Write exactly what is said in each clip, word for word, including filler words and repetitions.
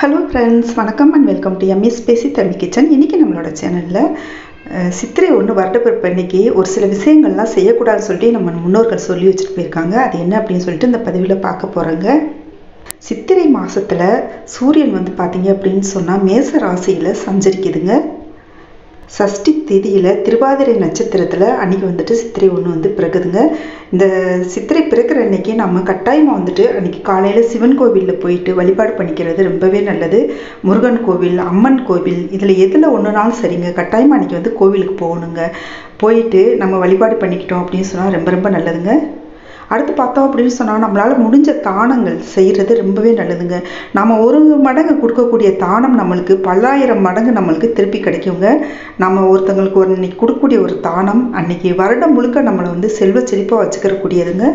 Hello friends, வணக்கம் and welcome to M E spicy Tamil kitchen. இன்றைக்கி நம்மளோட சேனலில் சித்திரை ஒன்று வருடப்பிறப்பு அன்னைக்கு ஒரு சில விஷயங்கள்லாம் செய்யக்கூடாதுன்னு சொல்லிட்டு நம்ம முன்னோர்கள் சொல்லி வச்சுட்டு போயிருக்காங்க. அது என்ன அப்படின்னு சொல்லிட்டு இந்த பதிவில் பார்க்க போகிறோங்க. சித்திரை மாதத்தில் சூரியன் வந்து பார்த்தீங்க அப்படின்னு சொன்னால் மேச ராசியில் சஞ்சரிக்குதுங்க. சஷ்டி தேதியில் திருவாதிரை நட்சத்திரத்தில் அன்றைக்கி வந்துட்டு சித்திரை ஒன்று வந்து பிறகுதுங்க. இந்த சித்திரை பிறக்கிற அன்னைக்கு நம்ம கட்டாயமாக வந்துட்டு அன்றைக்கி காலையில் சிவன் கோவிலில் போயிட்டு வழிபாடு பண்ணிக்கிறது ரொம்பவே நல்லது. முருகன் கோவில், அம்மன் கோவில், இதில் எதில் ஒன்றுனாலும் சரிங்க, கட்டாயமாக அன்றைக்கி வந்து கோவிலுக்கு போகணுங்க. போயிட்டு நம்ம வழிபாடு பண்ணிக்கிட்டோம் அப்படின்னு சொன்னால் ரொம்ப ரொம்ப நல்லதுங்க. அடுத்து பார்த்தோம் அப்படின்னு சொன்னால் நம்மளால் முடிஞ்ச தானங்கள் செய்கிறது ரொம்பவே நல்லதுங்க. நம்ம ஒரு மடங்கு கொடுக்கக்கூடிய தானம் நம்மளுக்கு பல்லாயிரம் மடங்கு நம்மளுக்கு திருப்பி கிடைக்குங்க. நம்ம ஒருத்தங்களுக்கு ஒரு இன்னைக்கு கொடுக்கக்கூடிய ஒரு தானம் அன்னைக்கு வருடம் முழுக்க நம்மளை வந்து செல்வ செழிப்பாக வச்சுக்கிறக்கூடியதுங்க.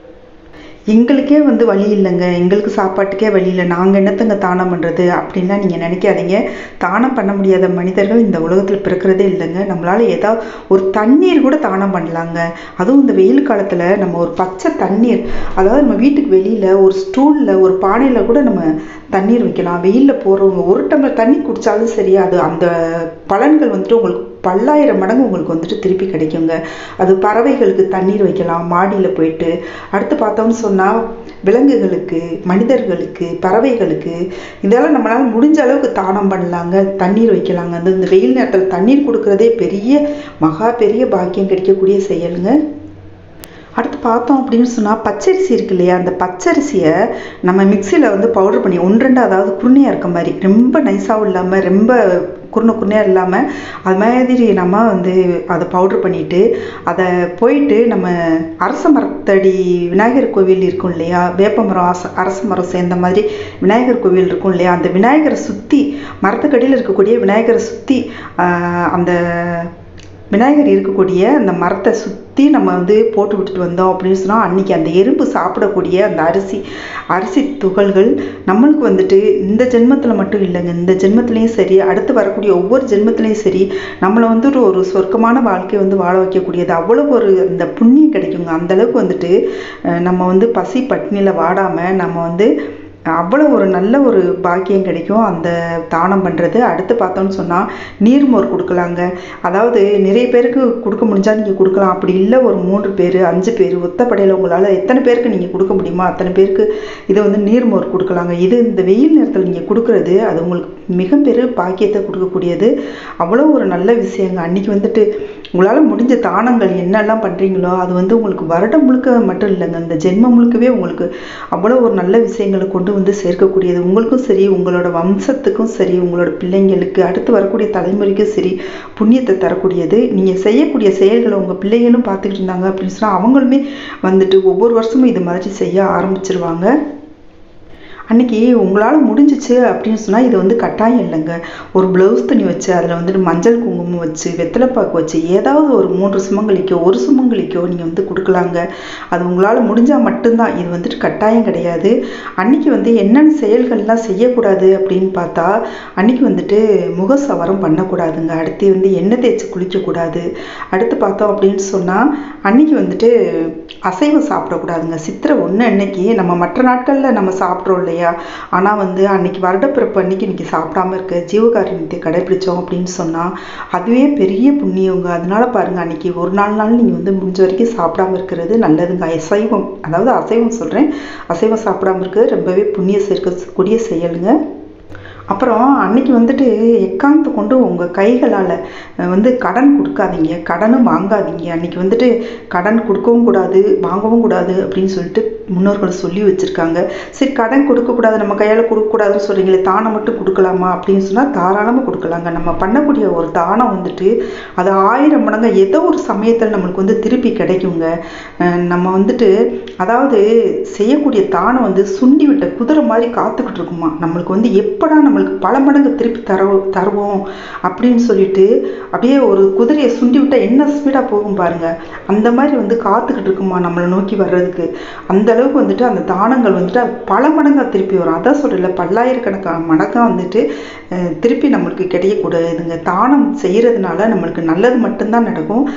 எங்களுக்கே வந்து வழி இல்லைங்க, எங்களுக்கு சாப்பாட்டுக்கே வழி இல்லை, நாங்கள் என்னத்தங்க தானம் பண்ணுறது அப்படின்லாம் நீங்கள் நினைக்காதீங்க. தானம் பண்ண முடியாத மனிதர்கள் இந்த உலகத்தில் பிறக்கிறதே இல்லைங்க. நம்மளால் ஏதாவது ஒரு தண்ணீர் கூட தானம் பண்ணலாங்க. அதுவும் இந்த வெயில் காலத்தில் நம்ம ஒரு பச்சை தண்ணீர், அதாவது நம்ம வீட்டுக்கு வெளியில் ஒரு ஸ்டூலில் ஒரு பானையில் கூட நம்ம தண்ணீர் வைக்கலாம். வெயிலில் போகிறவங்க ஒரு டம்ளர் தண்ணி குடித்தாலும் சரி, அது அந்த பலன்கள் வந்துட்டு உங்களுக்கு பல்லாயிரம் மடங்கு உங்களுக்கு வந்துட்டு திருப்பி கிடைக்குங்க. அது பறவைகளுக்கு தண்ணீர் வைக்கலாம் மாடியில் போயிட்டு. அடுத்து பார்த்தோம்னு சொன்னால் விலங்குகளுக்கு, மனிதர்களுக்கு, பறவைகளுக்கு, இதெல்லாம் நம்மளால் முடிஞ்ச அளவுக்கு தானம் பண்ணலாங்க. தண்ணீர் வைக்கலாங்க. அந்த இந்த வெயில் நேரத்தில் தண்ணீர் கொடுக்குறதே பெரிய மகா பெரிய பாக்கியம் கிடைக்கக்கூடிய செயலுங்க. அடுத்து பார்த்தோம் அப்படின்னு சொன்னால் பச்சரிசி இருக்கு இல்லையா, அந்த பச்சரிசியை நம்ம மிக்சியில் வந்து பவுடர் பண்ணி ஒன்று ரெண்டு, அதாவது குருணையாக இருக்க மாதிரி, ரொம்ப நைஸாகவும் இல்லாமல் ரொம்ப குருணை குருணையாக இல்லாமல் அது மாதிரி நம்ம வந்து அதை பவுட்ரு பண்ணிவிட்டு அதை போயிட்டு நம்ம அரச மரத்தடி விநாயகர் கோவில் இருக்கும் இல்லையா, வேப்ப மரம் அரச அரச மரம் சேர்ந்த மாதிரி விநாயகர் கோவில் இருக்கும் இல்லையா, அந்த விநாயகரை சுற்றி, மரத்துக்கடியில் இருக்கக்கூடிய விநாயகரை சுற்றி, அந்த விநாயகர் இருக்கக்கூடிய அந்த மரத்தை சுற்றி நம்ம வந்து போட்டு விட்டுட்டு வந்தோம் அப்படின்னு சொன்னால் அன்றைக்கி அந்த எறும்பு சாப்பிடக்கூடிய அந்த அரிசி அரிசி துகள்கள் நம்மளுக்கு வந்துட்டு இந்த ஜென்மத்தில் மட்டும் இல்லைங்க, இந்த ஜென்மத்துலேயும் சரி, அடுத்து வரக்கூடிய ஒவ்வொரு ஜென்மத்துலேயும் சரி, நம்மளை வந்துட்டு ஒரு சொர்க்கமான வாழ்க்கையை வந்து வாழ வைக்கக்கூடியது. அவ்வளோ ஒரு அந்த புண்ணியம் கிடைக்குங்க. அந்தளவுக்கு வந்துட்டு நம்ம வந்து பசி பட்டினியில் வாடாமல் நம்ம வந்து அவ்வளோ ஒரு நல்ல ஒரு பாக்கியம் கிடைக்கும் அந்த தானம் பண்ணுறது. அடுத்து பார்த்தோம்னு சொன்னால் நீர்மோர் கொடுக்கலாங்க. அதாவது நிறைய பேருக்கு கொடுக்க முடிஞ்சால் நீங்கள் கொடுக்கலாம். அப்படி இல்லை ஒரு மூன்று பேர் அஞ்சு பேர் ஒத்தப்படையில் உங்களால் எத்தனை பேருக்கு நீங்கள் கொடுக்க முடியுமோ அத்தனை பேருக்கு இதை வந்து நீர்மோர் கொடுக்கலாங்க. இது இந்த வெயில் நேரத்தில் நீங்கள் கொடுக்குறது அது உங்களுக்கு மிகப்பெரிய பாக்கியத்தை கொடுக்கக்கூடியது. அவ்வளோ ஒரு நல்ல விஷயங்க. அன்றைக்கி வந்துட்டு உங்களால் முடிஞ்ச தானங்கள் என்னெல்லாம் பண்ணுறீங்களோ அது வந்து உங்களுக்கு வருடம் முழுக்க மட்டும் இல்லைங்க, இந்த ஜென்மம் முழுக்கவே உங்களுக்கு அவ்வளோ ஒரு நல்ல விஷயங்களை கொண்டு வந்து சேர்க்கக்கூடியது. உங்களுக்கும் சரி, உங்களோட வம்சத்துக்கும் சரி, உங்களோட பிள்ளைங்களுக்கு, அடுத்து வரக்கூடிய தலைமுறைக்கும் சரி புண்ணியத்தை தரக்கூடியது. நீங்கள் செய்யக்கூடிய செயல்களை உங்கள் பிள்ளைகளும் பார்த்துக்கிட்டு இருந்தாங்க அப்படின்னு சொன்னால் அவங்களுமே வந்துட்டு ஒவ்வொரு வருஷமும் இது மாதிரி செய்ய ஆரம்பிச்சிருவாங்க. அன்றைக்கி உங்களால் முடிஞ்சிச்சு அப்படின்னு சொன்னால் இது வந்து கட்டாயம் இல்லைங்க. ஒரு ப்ளவுஸ் துணி வச்சு அதில் வந்துட்டு மஞ்சள் குங்குமம் வச்சு வெத்தலைப்பாக்கு வச்சு ஏதாவது ஒரு மூன்று சுமங்கலிக்கோ ஒரு சுமங்கலிக்கோ நீங்கள் வந்து கொடுக்கலாங்க. அது உங்களால் முடிஞ்சால் மட்டும்தான், இது வந்துட்டு கட்டாயம் கிடையாது. அன்றைக்கி வந்து என்னென்ன செயல்கள்லாம் செய்யக்கூடாது அப்படின்னு பார்த்தா அன்றைக்கி வந்துட்டு முகசவரம் பண்ணக்கூடாதுங்க. அடுத்து வந்து எண்ணெய் தேய்ச்சி குளிக்கக்கூடாது. அடுத்து பார்த்தோம் அப்படின்னு சொன்னால் அன்றைக்கி வந்துட்டு அசைவம் சாப்பிடக்கூடாதுங்க. சித்திரை ஒன்று அன்னைக்கு நம்ம மற்ற நாட்களில் நம்ம சாப்பிட்றோம் இல்லையா, ஆனால் வந்து அன்னைக்கு வருடப்பிறப்பு அன்னைக்கு இன்னைக்கு சாப்பிடாம இருக்க ஜீவகாருண்யத்தை கடைபிடிச்சோம் அப்படின்னு சொன்னால் அதுவே பெரிய புண்ணியங்க. அதனால பாருங்கள், அன்னைக்கு ஒரு நாலு நாள் நீங்கள் வந்து முடிஞ்ச வரைக்கும் சாப்பிடாம இருக்கிறது நல்லதுங்க. அசைவம், அதாவது அசைவம் சொல்கிறேன், அசைவம் சாப்பிடாம இருக்கிறது ரொம்பவே புண்ணியம் சேர்க்கக்கூடிய செயலுங்க. அப்புறம் அன்னைக்கு வந்துட்டு எக்காந்து கொண்டு உங்கள் கைகளால் வந்து கடன் கொடுக்காதீங்க, கடனும் வாங்காதீங்க. அன்றைக்கி வந்துட்டு கடன் கொடுக்கவும் கூடாது, வாங்கவும் கூடாது அப்படின்னு சொல்லிட்டு முன்னோர்கள் சொல்லி வச்சுருக்காங்க. சரி, கடன் கொடுக்கக்கூடாது, நம்ம கையால் கொடுக்கக்கூடாதுன்னு சொல்கிறீங்களே, தானம் மட்டும் கொடுக்கலாமா அப்படின்னு சொன்னால் தாராளமாக கொடுக்கலாங்க. நம்ம பண்ணக்கூடிய ஒரு தானம் வந்துட்டு அது ஆயிரம் மடங்கு ஏதோ ஒரு சமயத்தில் நம்மளுக்கு வந்து திருப்பி கிடைக்குங்க. நம்ம வந்துட்டு அதாவது செய்யக்கூடிய தானம் வந்து சுண்டி விட்ட குதிரை மாதிரி காத்துக்கிட்டு இருக்குமா, நம்மளுக்கு வந்து எப்படா நம்மளுக்கு பல மடங்கு திருப்பி தர தருவோம் அப்படின்னு சொல்லிட்டு அப்படியே ஒரு குதிரையை சுண்டி விட்டால் என்ன ஸ்பீடாக போகும் பாருங்க, அந்த மாதிரி வந்து காத்துக்கிட்டு இருக்குமா நம்மளை நோக்கி வர்றதுக்கு. அந்த அளவுக்கு வந்துட்டு அந்த தானங்கள் வந்துட்டு பல மடங்காக திருப்பி வரும். அதான் சொல்கிறல, பல்லாயிரக்கணக்கான மடங்காக வந்துட்டு திருப்பி நம்மளுக்கு கிடைக்கக்கூடாதுங்க. தானம் செய்கிறதுனால நம்மளுக்கு நல்லது மட்டும்தான் நடக்கும்.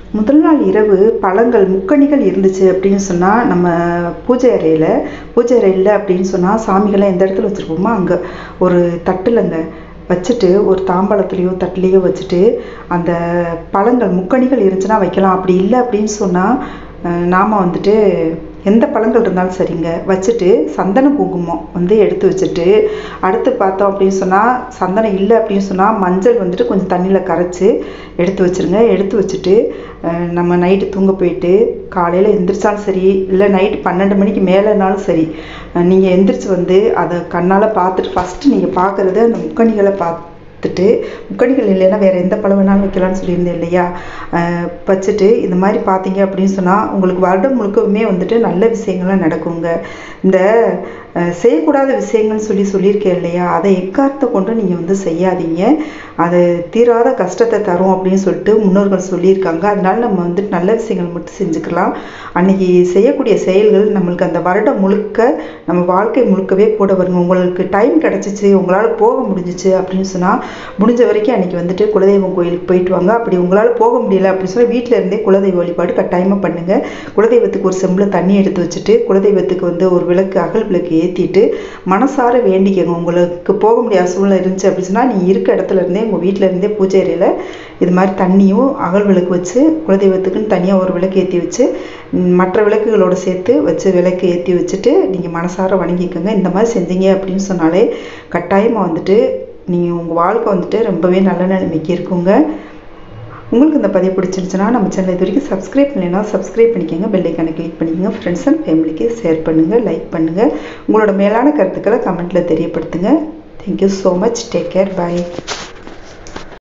முதல் நாள் இரவு பழங்கள் முக்கணிகள் இருந்துச்சு அப்படின்னு சொன்னால் நம்ம பூஜை அறையில் பூஜை அறை இல்லை அப்படின்னு சொன்னால் சாமிகளை எந்த இடத்துல வச்சுருப்போமோ அங்கே ஒரு தட்டுலங்க வச்சுட்டு ஒரு தாம்பாளத்துலேயோ தட்டுலேயோ வச்சுட்டு அந்த பழங்கள் முக்கணிகள் இருந்துச்சுன்னா வைக்கலாம். அப்படி இல்லை அப்படின்னு சொன்னால் நாம் வந்துட்டு எந்த பழங்கள் இருந்தாலும் சரிங்க வச்சுட்டு சந்தன குங்குமம் வந்து எடுத்து வச்சுட்டு அடுத்து பார்த்தோம் அப்படின்னு சொன்னால் சந்தனம் இல்லை அப்படின்னு சொன்னால் மஞ்சள் வந்துட்டு கொஞ்சம் தண்ணியில் கரைச்சி எடுத்து வச்சுருங்க. எடுத்து வச்சுட்டு நம்ம நைட்டு தூங்க போயிட்டு காலையில் எந்திரிச்சாலும் சரி இல்லை நைட்டு பன்னெண்டு மணிக்கு மேலேனாலும் சரி நீங்கள் எந்திரிச்சு வந்து அதை கண்ணால் பார்த்துட்டு ஃபஸ்ட்டு நீங்கள் பார்க்குறது அந்த முக்கணிகளை பார்த்து பார்த்துட்டு முக்கணிகள் இல்லைன்னா வேறு எந்த பழம் வேணாலும் வைக்கலாம்னு சொல்லியிருந்தேன் இல்லையா. வச்சுட்டு இந்த மாதிரி பார்த்தீங்க அப்படின்னு சொன்னால் உங்களுக்கு வருடம் முழுக்கவுமே வந்துட்டு நல்ல விஷயங்கள்லாம் நடக்குங்க. இந்த செய்யக்கூடாத விஷயங்கள்னு சொல்லி சொல்லியிருக்கேன் இல்லையா, அதை எக்காரணத்தை கொண்டு நீங்கள் வந்து செய்யாதீங்க. அது தீராத கஷ்டத்தை தரும் அப்படின்னு சொல்லிட்டு முன்னோர்கள் சொல்லியிருக்காங்க. அதனால நம்ம வந்துட்டு நல்ல விஷயங்கள் மட்டும் செஞ்சுக்கலாம். அன்றைக்கி செய்யக்கூடிய செயல்கள் நம்மளுக்கு அந்த வருடம் முழுக்க நம்ம வாழ்க்கை முழுக்கவே கூட வருங்க. உங்களுக்கு டைம் கிடச்சிச்சு உங்களால் போக முடிஞ்சிச்சு அப்படின்னு சொன்னால் முடிஞ்ச வரைக்கும் அன்றைக்கி வந்துட்டு குலதெய்வம் கோயிலுக்கு போயிட்டு வாங்க. அப்படி உங்களால் போக முடியல அப்படின்னு சொன்னால் வீட்டில் இருந்தே குலதெய்வ வழிபாடு கட்டாயமாக பண்ணுங்கள். குலதெய்வத்துக்கு ஒரு செம்பில் தண்ணி எடுத்து வச்சுட்டு குலதெய்வத்துக்கு வந்து ஒரு விளக்கு அகல் விளக்கு ஏற்றிட்டு மனசார வேண்டிக்கங்க. உங்களுக்கு போக முடியாத சூழ்நிலை இருந்துச்சு அப்படின்னு சொன்னால் நீங்கள் இருக்க இடத்துல இருந்தே உங்கள் வீட்டில் இருந்தே பூஜை அறையில் இது மாதிரி தண்ணியும் அகல் விளக்கு வச்சு குலதெய்வத்துக்குன்னு தனியாக ஒரு விளக்கு ஏற்றி வச்சு மற்ற விளக்குகளோடு சேர்த்து வச்சு விளக்கு ஏற்றி வச்சுட்டு நீங்கள் மனசார வணங்கிக்கோங்க. இந்த மாதிரி செஞ்சீங்க அப்படின்னு சொன்னாலே கட்டாயமாக வந்துட்டு நீங்கள் உங்கள் வாழ்க்கை வந்துட்டு ரொம்பவே நல்ல நிலைமைக்கு இருக்குங்க. உங்களுக்கு இந்த பதிவு பிடிச்சிருந்துச்சுன்னா நம்ம சேனல் இது வரைக்கும் சப்ஸ்கிரைப் பண்ணலைன்னா சப்ஸ்கிரைப் பண்ணிக்கோங்க. பெல் ஐக்கானை கிளிக் பண்ணிக்கோங்க. ஃப்ரெண்ட்ஸ் அண்ட் ஃபேமிலிக்கு ஷேர் பண்ணுங்கள், லைக் பண்ணுங்கள். உங்களோட மேலான கருத்துக்களை கமெண்ட்டில் தெரியப்படுத்துங்க. Thank you so much. Take care. பாய்.